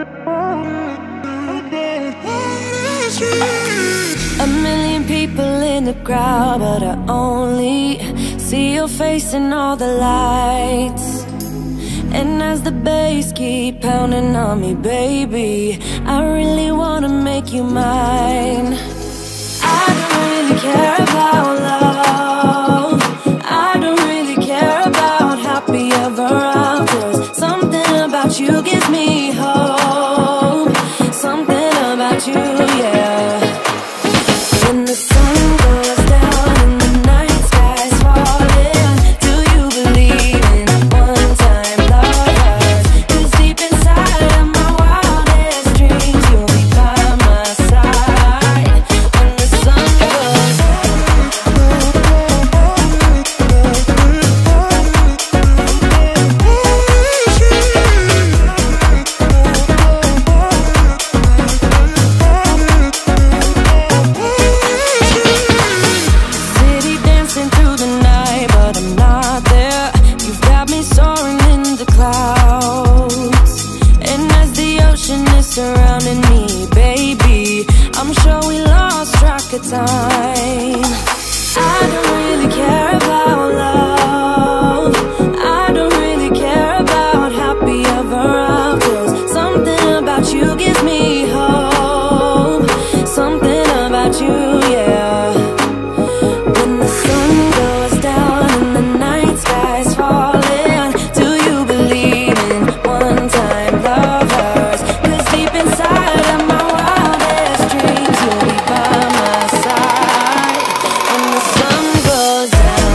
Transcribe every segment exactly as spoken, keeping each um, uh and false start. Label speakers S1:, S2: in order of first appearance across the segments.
S1: A million people in the crowd, but I only see your face in all the lights. And as the bass keep pounding on me, baby, I really wanna make you mine. I don't really care about love, I don't really care about happy ever afters. Something about you gives me hope, something about you, yeah. When the sun goes down and the night sky's falling, do you believe in one-time lovers? 'Cause deep inside of my wildest dreams, you'll be by my side when the sun goes surrounding me, baby, I'm sure we lost track of time. I don't really care about love, I don't really care about happy ever afters. Something about you gives me hope, something about you, yeah. When the sun goes down and the night sky's falling, do you believe in one-time lovers? Inside of my wildest dreams, you'll be by my side when the sun goes down.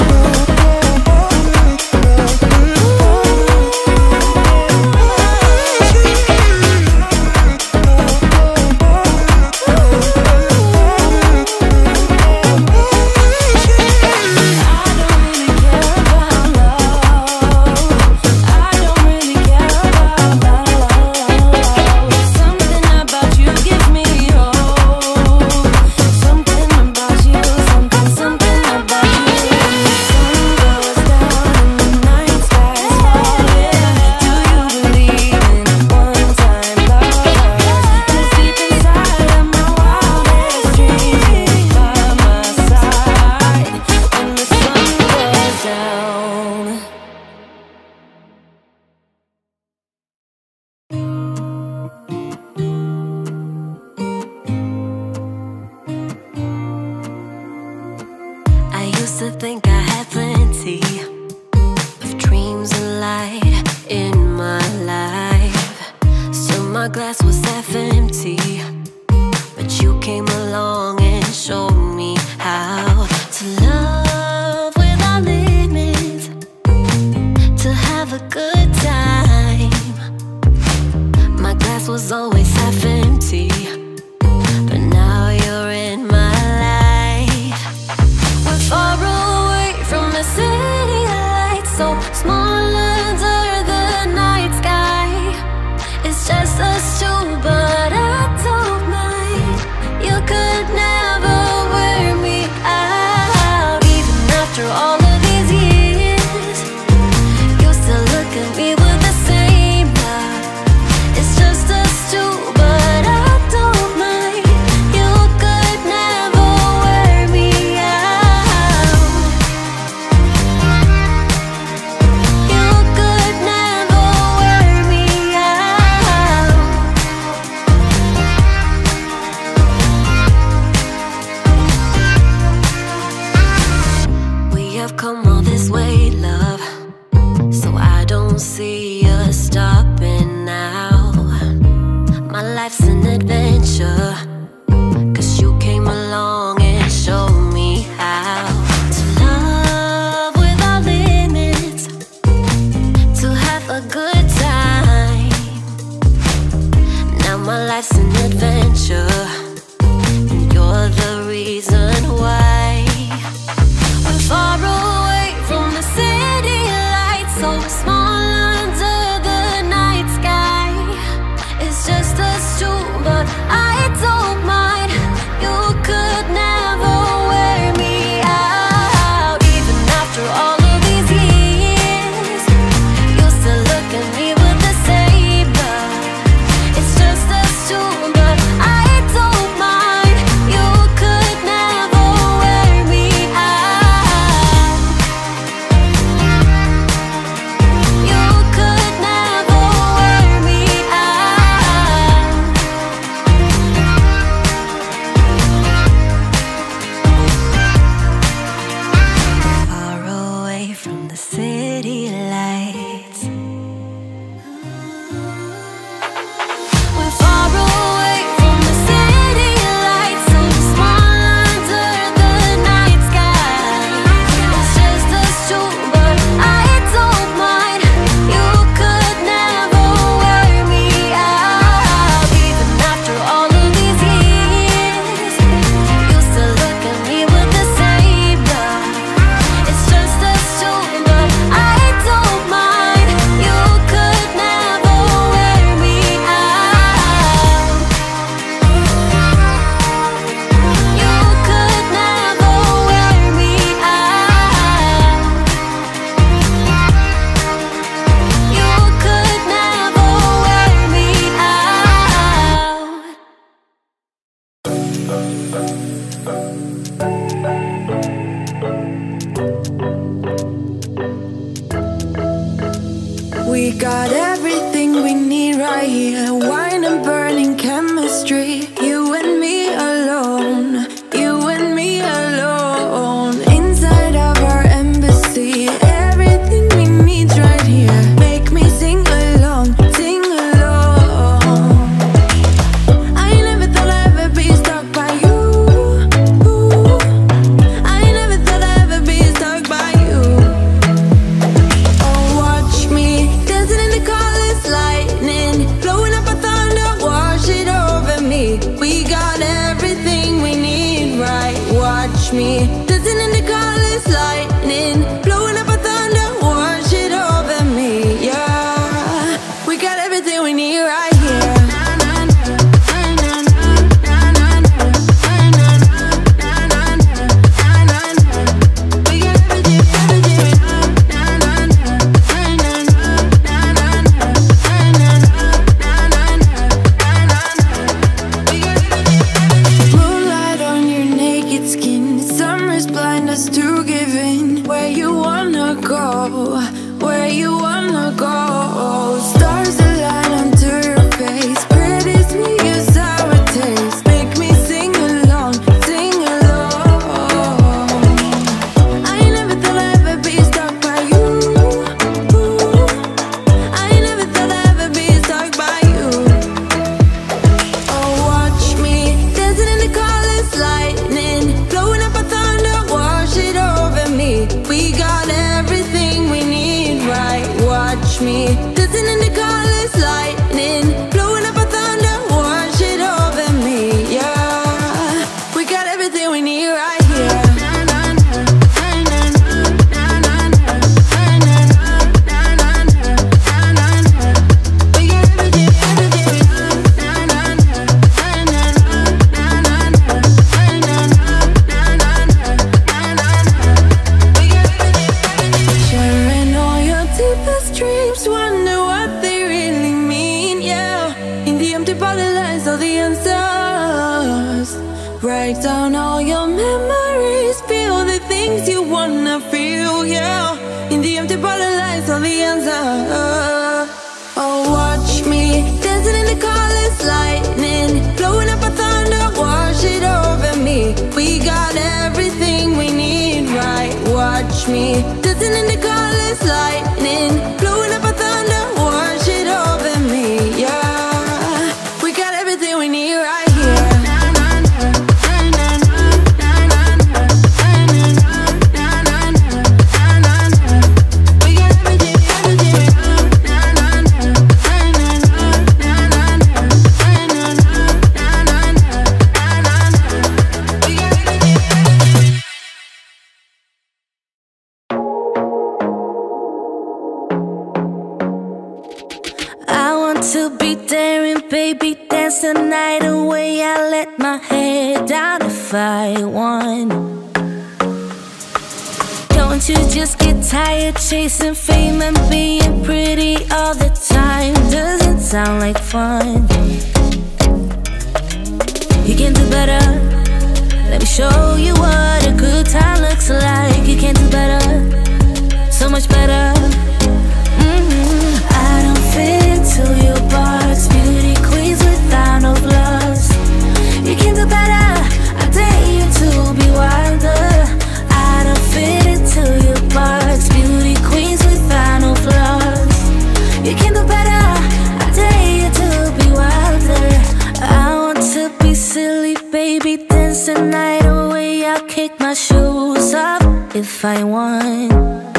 S2: To think I had plenty of dreams and light in my life, so my glass was half empty. But you came along and showed me how to love without limits, to have a good time. My glass was always half empty, but now you're in my life. We're far away from the city lights, so small under the night sky. It's just us two, but I don't mind. You could never wear me out. Even after all of these years, you still look at me with the same love. It's just us two, but I don't mind. You could never wear me out. You could never wear me out. We have come all this way, love, so I don't see us stopping now. My life's an adventure, 'cause you came along and showed me how to love without limits, to have a good time. Now my life's an adventure, and you're the reason why. We're far away from the city lights, so small under the night sky. It's just us two, but I don't mind. You could never wear me out. Even after all of these years, you still look at me with the same love.
S1: We got everything we need right here. Wine and burning chemistry. You and me alone. You and me alone. Inside of our embassy. Everything we need's right here. Make me sing along, sing along. I never thought I'd ever be stuck by you. I never thought I'd ever be stuck by you. Oh, watch me dancing in the colors, lightning blowing up a thunder, wash it over me. We got everything we need, right? Watch me dancing in the colors, lightning blowing up a thunder, wash it over me. Yeah, we got everything we need right here. Moonlight on your naked skin, summer's blind us to giving. Where you wanna go, where you wanna go. Stars align onto your face, pretty sweet your sour taste. Make me sing along, sing along. I never thought I'd ever be stuck by you. I never thought I'd ever be stuck by you. Oh, watch me dancing in the colors, lightning blowing up a thunder, wash it over me. We got everything we need, right? Watch me dancing in the colors, lightning blowing up a thunder, wash it over me. Yeah, we got everything we need right here. Sharing all your deepest dreams, wonder what they really mean, yeah. In the empty bottle lies all the answers. Write down all your memories, feel the things you wanna feel, yeah. In the empty bottle lies all the answers. Oh, watch me dancing in the colors, lightning blowing up a thunder, wash it over me. We got everything we need, right? Watch me dancing in the colors, lightning blowing up a thunder, wash it over me. Yeah, we got everything we need right here.
S3: I want to be daring, baby, dance the night away. I let my head down if I won. Don't you just get tired chasing fame and being pretty all the time? Doesn't sound like fun. You can do better. Let me show you what a good time looks like. You can do better, so much better. Mm-hmm. I don't fit into your box, beauty queens without no flaws. You can do better, I dare you to be wilder. I don't fit into your box, beauty queens without no flaws. You can do better, I dare you to be wilder. I want to be silly, baby, dance the night away. I'll kick my shoes off if I want.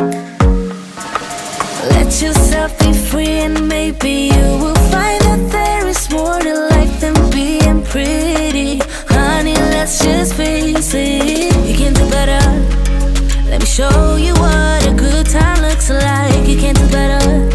S3: Let yourself be free and maybe you will find that there is more to life than being pretty. Honey, let's just face it. You can do better. Let me show you what a good time looks like. You can do better.